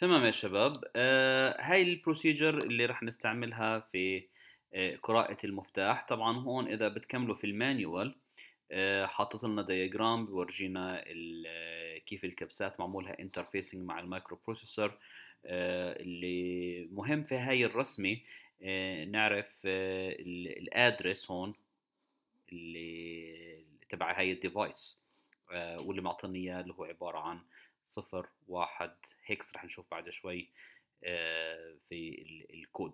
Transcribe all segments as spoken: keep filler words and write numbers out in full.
تمام يا شباب، آه هاي البروسيجر اللي راح نستعملها في آه قراءة المفتاح. طبعا هون إذا بتكملوا في المانيوال آه حاطط لنا دياجرام بورجينا ال- آه، كيف الكبسات معمولها انترفيسنج مع المايكرو بروسيسور. آه اللي مهم في هاي الرسمة آه نعرف آه الادرس هون اللي تبع هاي الديفايس، آه، واللي معطيني اياه اللي هو عبارة عن صفر واحد هيكس. رح نشوف بعد شوي آه، في ال- الكود.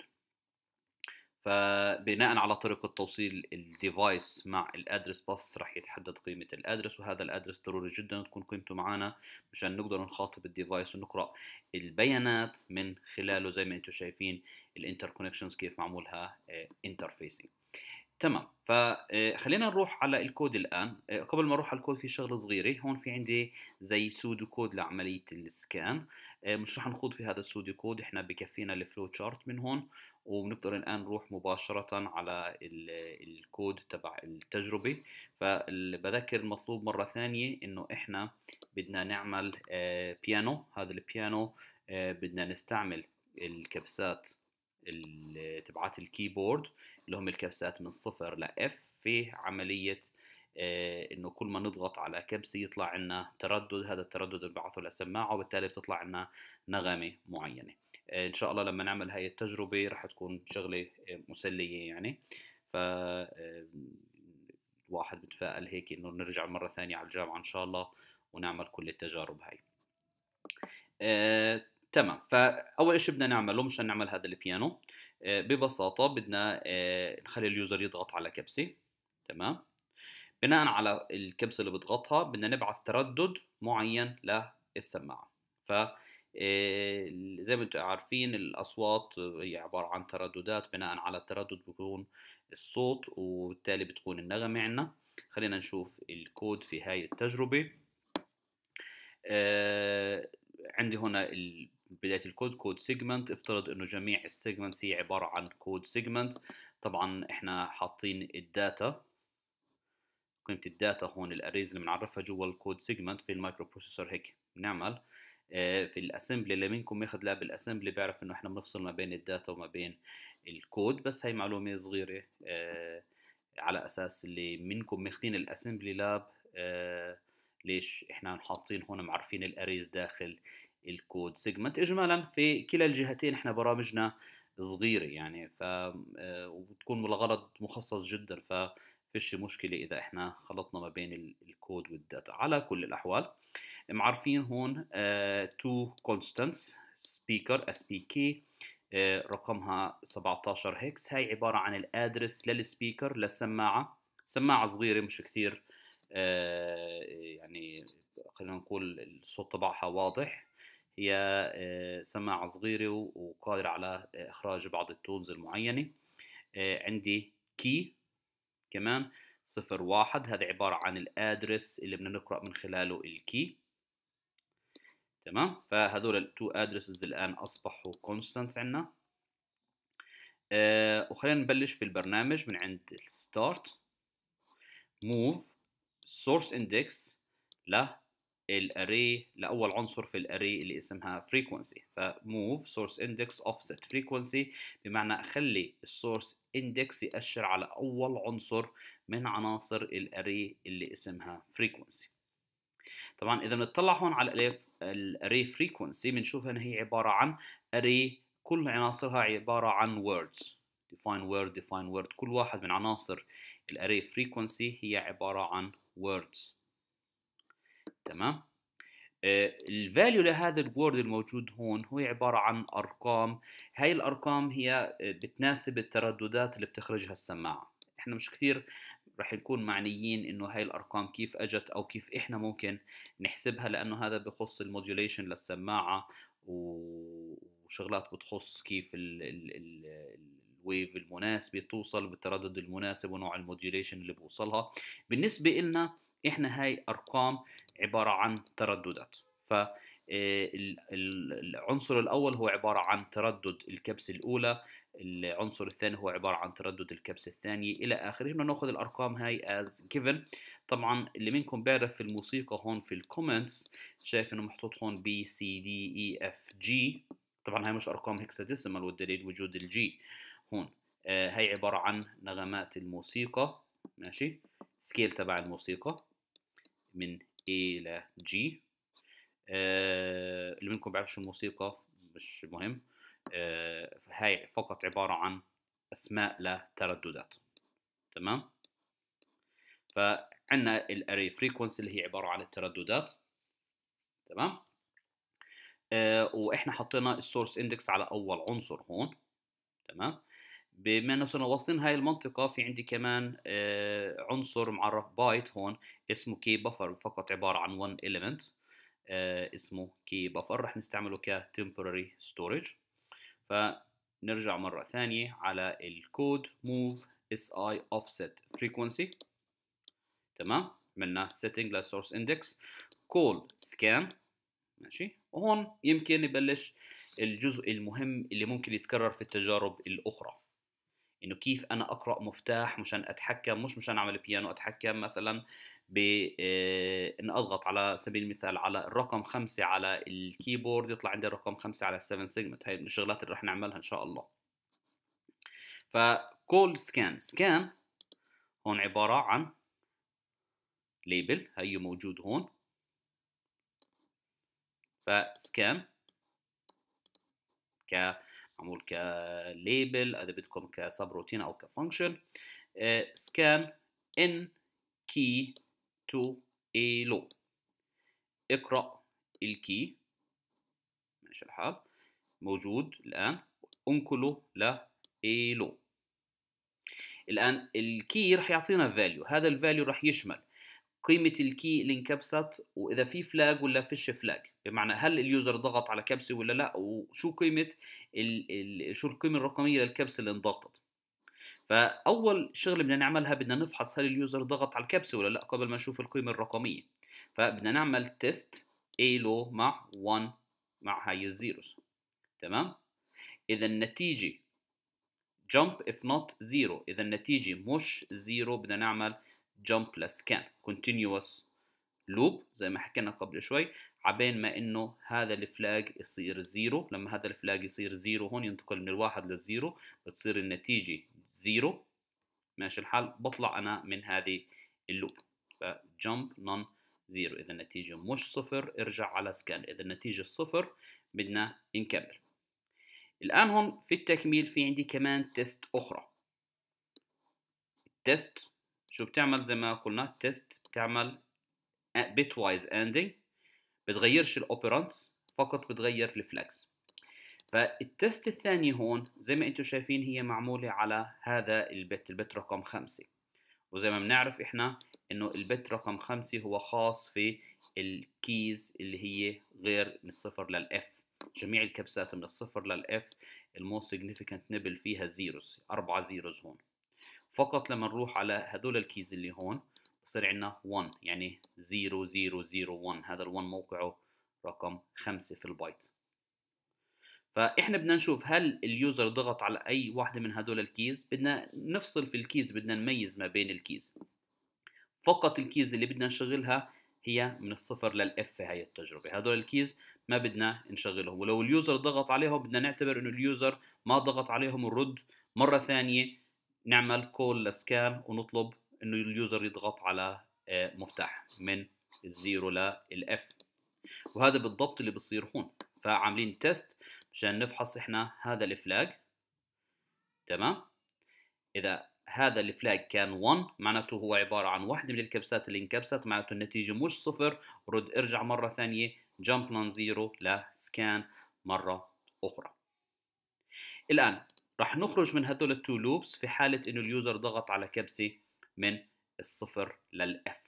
فبناء على طريقة توصيل الديفايس مع الادرس بس رح يتحدد قيمة الادرس، وهذا الادرس ضروري جدا تكون قيمته معنا مشان نقدر نخاطب الديفايس ونقرأ البيانات من خلاله. زي ما انتم شايفين الانتر كونكشنز كيف معمولها انترفيسنج. تمام، فخلينا نروح على الكود الآن. آه، قبل ما أروح على الكود في شغلة صغيرة هون، في عندي زي سودو كود لعملية السكان. آه، مش رح نخوض في هذا السودو كود، احنا بكفينا الفلو تشارت من هون، وبنقدر الآن نروح مباشرة على ال- الكود تبع التجربة. فبذكر المطلوب مرة ثانية إنه إحنا بدنا نعمل آه، بيانو. هذا البيانو آه، بدنا نستعمل الكبسات ال- تبعات الكيبورد اللي هم الكبسات من صفر لإف في عملية آه، إنه كل ما نضغط على كبسة يطلع عنا تردد. هذا التردد بنبعثه لسماعة وبالتالي بتطلع عنا نغمة معينة. آه، إن شاء الله لما نعمل هاي التجربة رح تكون شغلة آه، مسلية يعني. ف آه، الواحد بتفائل هيك إنه نرجع مرة ثانية على الجامعة إن شاء الله ونعمل كل التجارب هاي. آه، تمام، فأول إشي بدنا نعمله مشان نعمل هذا البيانو آه، ببساطة بدنا آه، نخلي اليوزر يضغط على كبسة. تمام، بناء على الكبسة اللي بضغطها بدنا نبعث تردد معين للسماعة. ف آه، زي ما انتم عارفين الأصوات هي عبارة عن ترددات، بناء على التردد بيكون الصوت وبالتالي بتكون النغمة عنا. خلينا نشوف الكود في هاي التجربة. آه، عندي هنا ال- بداية الكود كود سيجمنت. افترض انه جميع السيجمنتس هي عبارة عن كود سيجمنت. طبعا احنا حاطين الداتا، قيمة الداتا هون الاريز اللي بنعرفها جوا الكود سيجمنت. في المايكرو بروسيسور هيك بنعمل. آه، في الاسمبلي اللي منكم ياخذ لاب الاسمبلي بيعرف انه احنا بنفصل ما بين الداتا وما بين الكود. بس هي معلومة صغيرة آه، على اساس اللي منكم ماخذين الاسمبلي لاب آه ليش احنا حاطين هون معرفين الاريز داخل الكود سيجمنت. اجمالا في كلا الجهتين احنا برامجنا صغيره يعني، ف آه، وبتكون لغرض مخصص جدا، ففيش مشكله اذا احنا خلطنا ما بين ال- الكود والداتا. على كل الاحوال معرفين هون uh, two constants speaker اس بي كي رقمها سبعتاشر هكس. هاي عبارة عن الادرس للسبيكر للسماعة. سماعة صغيرة مش كثير آه، يعني خلينا نقول الصوت تبعها واضح. هي آه، سماعة صغيرة و- وقادرة على آه، إخراج بعض التونز المعينة. آه، عندي كي كمان صفر واحد، هذا عبارة عن الادرس اللي بدنا نقرأ من خلاله الكي. تمام، فهذول التو ادرسز الان اصبحوا كونستانتس عندنا. أه وخلينا نبلش في البرنامج من عند الستارت. موف سورس اندكس للاري لاول عنصر في الاري اللي اسمها فريكونسي. فموف سورس اندكس اوفست فريكونسي بمعنى اخلي السورس اندكس يأشر على اول عنصر من عناصر الاري اللي اسمها فريكونسي. طبعا اذا بنطلع هون على الاري الاري فريكونسي بنشوف ان هي عباره عن اري كل عناصرها عباره عن words. define word define word، كل واحد من عناصر الاري فريكونسي هي عباره عن words. تمام، الفاليو لهذا الوورد الموجود هون هو عبارة عن أرقام. هاي الأرقام هي آه، بتناسب الترددات اللي بتخرجها السماعة. احنا مش كثير رح نكون معنيين انه هاي الأرقام كيف اجت او كيف احنا ممكن نحسبها، لانه هذا بخص الموديوليشن للسماعة وشغلات بتخص كيف ال ال ال الويف المناسبة توصل بالتردد المناسب ونوع الموديوليشن اللي بوصلها. بالنسبة إلنا احنا هاي أرقام عبارة عن ترددات. ف آه، ال- ال- العنصر الأول هو عبارة عن تردد الكبسة الأولى، العنصر الثاني هو عبارة عن تردد الكبسة الثانية إلى آخره. هنا نأخذ الأرقام هاي as given. طبعا اللي منكم بيعرف في الموسيقى هون في الكومنتس شايف إنه محطوط هون B C D E F G. طبعا هاي مش أرقام هكساديسيمال والدليل وجود الجي هون. آه هاي عبارة عن نغمات الموسيقى، ماشي، سكيل تبع الموسيقى من A ل G. آه اللي منكم بيعرفش الموسيقى مش مهم. آه هاي فقط عبارة عن أسماء لترددات. تمام. فعندنا الاري فريكونسي اللي هي عبارة عن الترددات. تمام. آه واحنا حطينا السورس اندكس على اول عنصر هون. تمام. بما انه صرنا واصلين هاي المنطقة، في عندي كمان آه عنصر معرف بايت هون اسمه كي بفر، فقط عبارة عن one element آه اسمه كي بفر، رح نستعمله ك temporary storage. فنرجع مرة ثانية على الكود move si offset frequency. تمام. عملنا setting للسورس اندكس call scan. ماشي. وهون يمكن يبلش الجزء المهم اللي ممكن يتكرر في التجارب الأخرى، إنه كيف أنا أقرأ مفتاح مشان أتحكم، مش مشان أعمل بيانو، أتحكم مثلا ب إن أضغط على سبيل المثال على الرقم خمسة على الكيبورد يطلع عندي الرقم خمسة على السفن سيجمنت. هاي من الشغلات اللي رح نعملها إن شاء الله. فكول سكان سكان هون عبارة عن ليبل هي موجود هون. فسكان ك معمول كليبل، اذا بدكم كسب روتين او كفانكشن. سكان ان كي تو اي لو، اقرا الكي، ماشي الحال، موجود الان، انقله ل اي لو. الان الكي رح يعطينا فاليو، هذا الفاليو رح يشمل قيمة الكي اللي انكبست، وإذا في فلاج ولا فيش فلاج، بمعنى هل اليوزر ضغط على كبسة ولا لا، وشو قيمة ال ال شو القيمة الرقمية للكبسة اللي انضغطت. فأول شغلة بدنا نعملها بدنا نفحص هل اليوزر ضغط على الكبسة ولا لا قبل ما نشوف القيمة الرقمية. فبدنا نعمل تيست A low مع واحد مع هاي الزيروز. تمام. إذا النتيجة jump if not zero، إذا النتيجة مش zero بدنا نعمل jump لسكان continuous loop زي ما حكينا قبل شوي، عبين ما انه هذا الفلاج يصير زيرو. لما هذا الفلاج يصير زيرو هون ينتقل من الواحد للزيرو، بتصير النتيجة زيرو. ماشي الحال، بطلع انا من هذه اللوب. فجump non زيرو، اذا النتيجة مش صفر ارجع على سكان، اذا النتيجة صفر بدنا نكمل. الان هون في التكميل في عندي كمان تيست اخرى. التيست شو بتعمل؟ زي ما قلنا التيست بتعمل bitwise ending، بتغيرش الاوبرانتس، فقط بتغير الفلاكس. فالتست الثاني هون زي ما انتم شايفين هي معمولة على هذا البت، البت رقم خمسة. وزي ما بنعرف احنا انه البت رقم خمسة هو خاص في الكيز اللي هي غير من الصفر للاف. جميع الكبسات من الصفر للاف الموست significant نبل فيها زيروز، أربعة زيروز هون. فقط لما نروح على هدول الكيز اللي هون بصير عندنا واحد، يعني صفر صفر صفر واحد. هذا ال1 موقعه رقم خمسة في البايت. فإحنا بدنا نشوف هل اليوزر ضغط على أي واحدة من هدول الكيز. بدنا نفصل في الكيز، بدنا نميز ما بين الكيز. فقط الكيز اللي بدنا نشغلها هي من الصفر للإف في هاي التجربة. هدول الكيز ما بدنا نشغلهم، ولو اليوزر ضغط عليهم بدنا نعتبر إنه اليوزر ما ضغط عليهم ونرد مرة ثانية نعمل كول لسكان ونطلب إنه اليوزر يضغط على مفتاح من الزيرو للإف. وهذا بالضبط اللي بصير هون. فعاملين تيست مشان نفحص إحنا هذا الفلاج. تمام. إذا هذا الفلاج كان واحد معناته هو عبارة عن واحدة من الكبسات اللي انكبست، معناته النتيجة مش صفر، رد ارجع مرة ثانية jump non zero لسكان مرة أخرى. الآن راح نخرج من هدول التو لوبس في حالة إنه اليوزر ضغط على كبسة من الصفر للإف.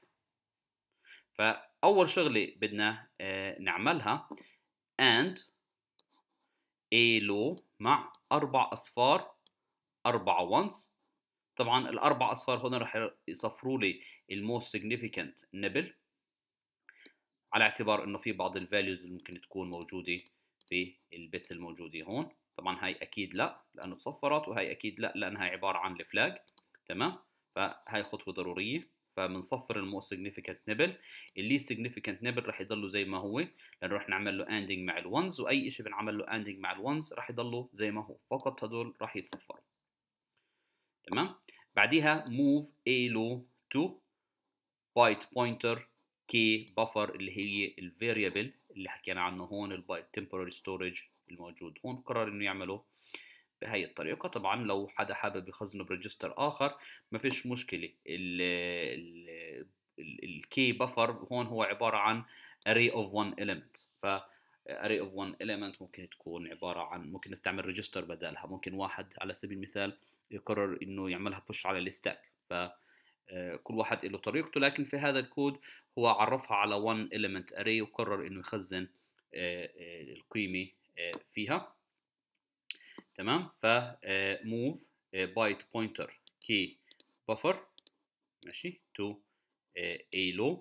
فأول شغلة بدنا نعملها and A low مع أربع أصفار، أربعة ones. طبعا الأربع أصفار هنا راح يصفروا لي الموست significant نبل. على اعتبار انه في بعض الفاليوز اللي ممكن تكون موجوده في البيتس الموجوده هون. طبعا هاي اكيد لا لانه صفرت، وهي اكيد لا لانها عباره عن الفلاج. تمام، فهاي خطوه ضروريه. فبنصفر المو سيجنيفيكانت نيبل. اللي سيجنيفيكانت نيبل رح يضله زي ما هو، لانه رح نعمل له اندنج مع الونز، واي شيء بنعمل له اندنج مع الونز رح يضله زي ما هو، فقط هدول رح يتصفروا. تمام. بعديها move a low to byte pointer k buffer اللي هي الفاريبل اللي حكينا عنه هون، البايت temporary storage الموجود هون. قرر انه يعمله بهي الطريقة. طبعا لو حدا حابب يخزنه بريجستر آخر ما فيش مشكلة. ال الكي بفر هون هو عبارة عن array of one element. ف array of one element ممكن تكون عبارة عن، ممكن نستعمل ريجستر بدالها. ممكن واحد على سبيل المثال يقرر انه يعملها push على الستاك. ف كل واحد له طريقته، لكن في هذا الكود هو عرفها على one element array وقرر انه يخزن القيمة فيها. تمام. ف move byte pointer k buffer ماشي to a low.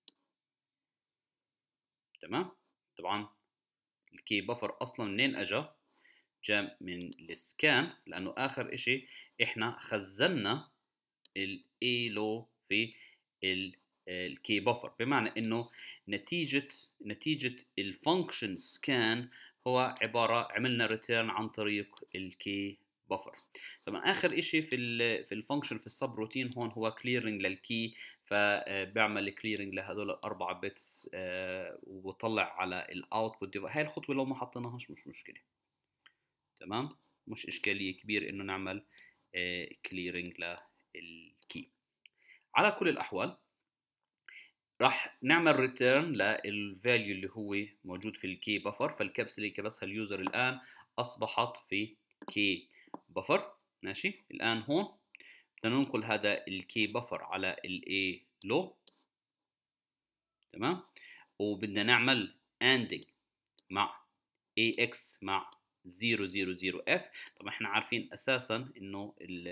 تمام. طبعا الكي بفر اصلا منين اجى؟ جاء من السكان، لانه اخر اشي احنا خزنا ال a low في الكي بفر، بمعنى انه نتيجة نتيجة الفانكشن سكان هو عبارة عملنا ريتيرن عن طريق الكي بفر. طبعا اخر اشي في ال في الفانكشن في السب روتين هون هو كليرنج للكي، فبعمل كليرنج لهدول الاربعه بيتس وبطلع على الاوتبوت. هاي الخطوه لو ما حطيناهاش مش مشكله. تمام، مش اشكاليه كبيره انه نعمل كليرنج للكي. على كل الاحوال راح نعمل ريتيرن للفاليو اللي هو موجود في الكي بفر. فالكبسه اللي كبسها اليوزر الان اصبحت في كي بفر. ماشي. الان هون بدنا ننقل هذا الكي بفر على الاي لو. تمام. وبدنا نعمل اندنج مع اي اكس مع صفر صفر صفر اف. طبعا احنا عارفين اساسا انه ال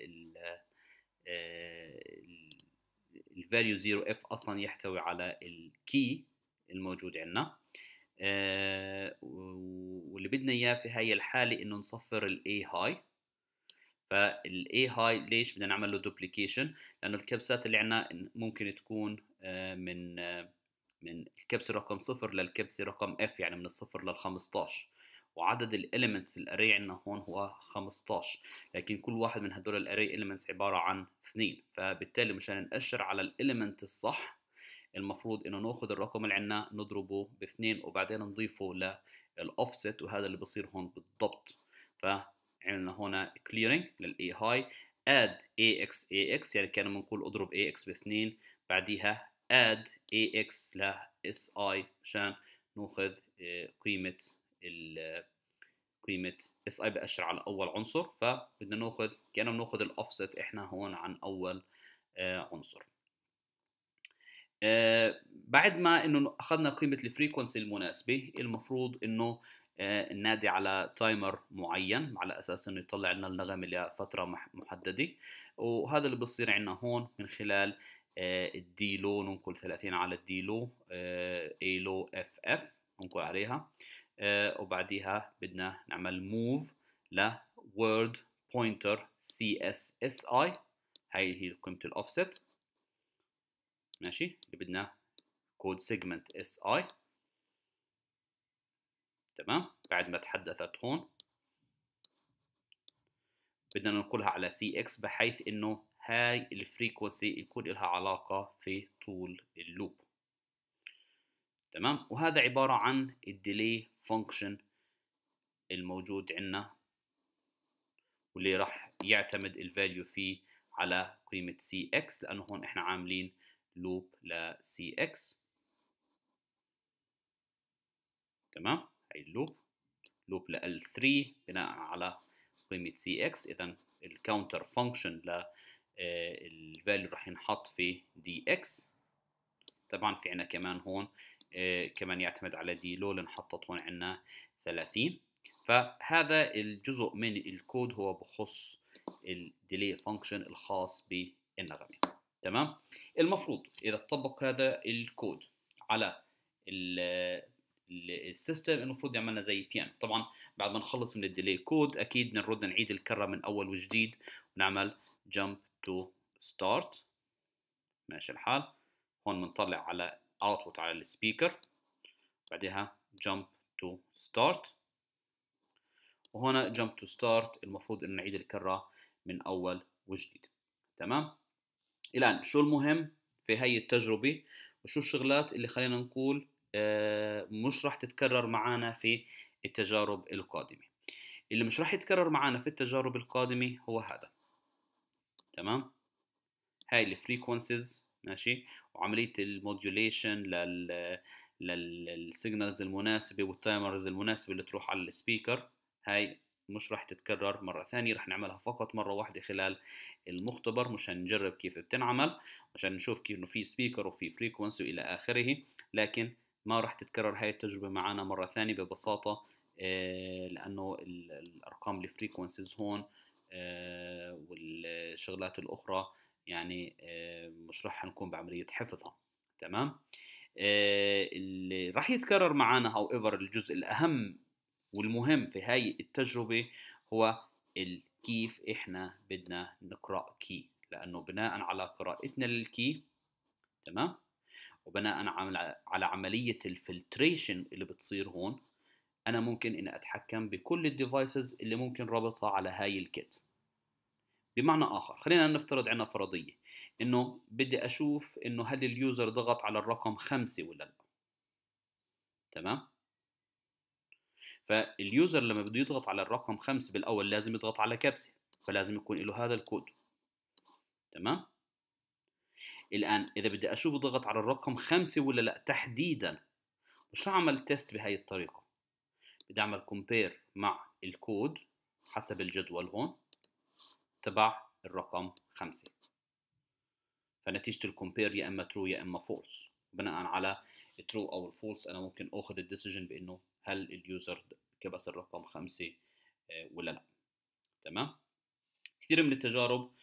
ال الفاليو صفر اف اصلا يحتوي على الكي الموجود عندنا. آه واللي بدنا اياه في هاي الحاله انه نصفر الاي هاي. فالاي هاي ليش بدنا نعمل له دوبليكيشن؟ لانه الكبسات اللي عندنا ممكن تكون آه من آه من الكبسه رقم صفر للكبسه رقم اف، يعني من الصفر لل خمستاشر، وعدد الاليمنتس الاري عندنا هون هو خمستاشر، لكن كل واحد من هدول الاري اليمنتس عباره عن اثنين. فبالتالي مشان نأشر على الاليمنت الصح المفروض انه ناخذ الرقم اللي عندنا نضربه باثنين وبعدين نضيفه للاوفست، وهذا اللي بصير هون بالضبط. فعندنا هنا clearing للاي هاي add ax ax، يعني كان بنقول اضرب ax باثنين، بعديها add ax ل si مشان ناخذ قيمه ال قيمه si بأشر على اول عنصر. فبدنا ناخذ كأنه بناخذ الاوفست احنا هون عن اول عنصر. آه بعد ما انه اخذنا قيمه الفريكونسي المناسبه، المفروض انه آه ننادي على تايمر معين على اساس انه يطلع لنا النغمه لفتره محدده. وهذا اللي بصير عندنا هون من خلال آه الدي لو. ننقل ثلاثين على الدي لو، آه اي لو اف اف ننقل عليها. آه وبعديها بدنا نعمل موف ل word pointer سي اس اس اي. هاي هي قيمه الاوفست. ماشي. اللي بدنا كود سيجمنت اس اي. تمام. بعد ما تحدثت هون بدنا ننقلها على سي اكس بحيث انه هاي الفريكونسي يكون لها علاقة في طول اللوب. تمام. وهذا عبارة عن الديلي فانكشن الموجود عندنا، واللي راح يعتمد الفاليو فيه على قيمة سي اكس، لانه هون احنا عاملين لوب ل سي اكس. تمام. هاي اللوب لوب ل إل ثري بناء على قيمة سي اكس. اذا الكاونتر فانكشن ل الفاليو راح ينحط في دي اكس. طبعا في عنا كمان هون كمان يعتمد على دي لو اللي انحطت هون عنا ثلاثين. فهذا الجزء من الكود هو بخص الديلي فانكشن الخاص بالنغمة. تمام. المفروض اذا طبق هذا الكود على السيستم المفروض يعملنا زي بيانو. طبعا بعد ما نخلص من الديلي كود اكيد بنرد نعيد الكره من اول وجديد ونعمل jump to start. ماشي الحال. هون بنطلع على output على السبيكر، بعدها jump to start، وهنا jump to start المفروض ان نعيد الكره من اول وجديد. تمام. الان شو المهم في هي التجربه وشو الشغلات اللي خلينا نقول آه مش راح تتكرر معنا في التجارب القادمه؟ اللي مش راح يتكرر معنا في التجارب القادمه هو هذا. تمام. هاي الفريكونسيز، ماشي، وعمليه الموديوليشن لل للسيجنالز المناسبه والتايمرز المناسبه اللي تروح على السبيكر. هاي مش راح تتكرر مرة ثانية، راح نعملها فقط مرة واحدة خلال المختبر مشان نجرب كيف بتنعمل، عشان نشوف كيف انه في سبيكر وفي فريكونسي والى اخره. لكن ما راح تتكرر هاي التجربة معنا مرة ثانية ببساطة، لانه الارقام الفريكونسيز هون والشغلات الاخرى يعني مش راح نكون بعملية حفظها. تمام. اللي راح يتكرر معنا however الجزء الأهم والمهم في هاي التجربة هو كيف إحنا بدنا نقرأ كي، لأنه بناء على قراءتنا للكي، تمام، وبناء على عملية الفلتريشن اللي بتصير هون، أنا ممكن إني أتحكم بكل الديفايسز اللي ممكن رابطها على هاي الكيت. بمعنى آخر خلينا نفترض عنا فرضية إنه بدي أشوف إنه هل اليوزر ضغط على الرقم خمسة ولا لا. تمام. فاليوزر لما بده يضغط على الرقم خمسة بالأول لازم يضغط على كبسة، فلازم يكون له هذا الكود. تمام. الآن إذا بدي أشوف ضغط على الرقم خمسة ولا لا تحديدا، مش هعمل تيست بهاي الطريقة، بدي أعمل كومبير مع الكود حسب الجدول هون تبع الرقم خمسة، فنتيجة الكومبير يا إما ترو يا إما فولس. بناء على الترو أو الفولس أنا ممكن أخذ الديسيجن بإنه هل اليوزر كبس الرقم خمسة ولا لا. تمام. كثير من التجارب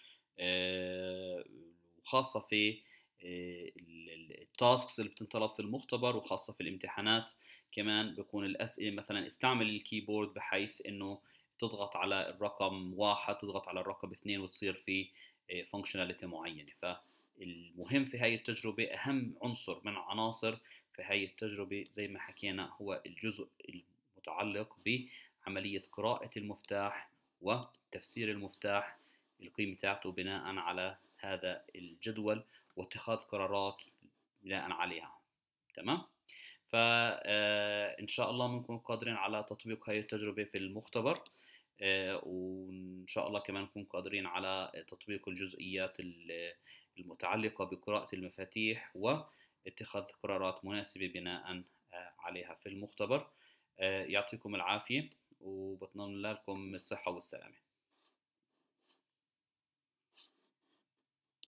وخاصة في التاسكس اللي بتنطلب في المختبر وخاصة في الامتحانات كمان بيكون الأسئلة مثلا استعمل الكيبورد بحيث إنه تضغط على الرقم واحد، تضغط على الرقم اثنين وتصير في فانكشناليتي معينة. فالمهم في هاي التجربة أهم عنصر من عناصر في هاي التجربة زي ما حكينا هو الجزء المتعلق بعملية قراءة المفتاح وتفسير المفتاح القيمة تاعته بناء على هذا الجدول واتخاذ قرارات بناء عليها. تمام. فإن شاء الله بنكون قادرين على تطبيق هاي التجربة في المختبر، وإن شاء الله كمان نكون قادرين على تطبيق الجزئيات المتعلقة بقراءة المفاتيح واتخاذ قرارات مناسبة بناء عليها في المختبر. يعطيكم العافية وبتمنى لكم الصحة والسلامة.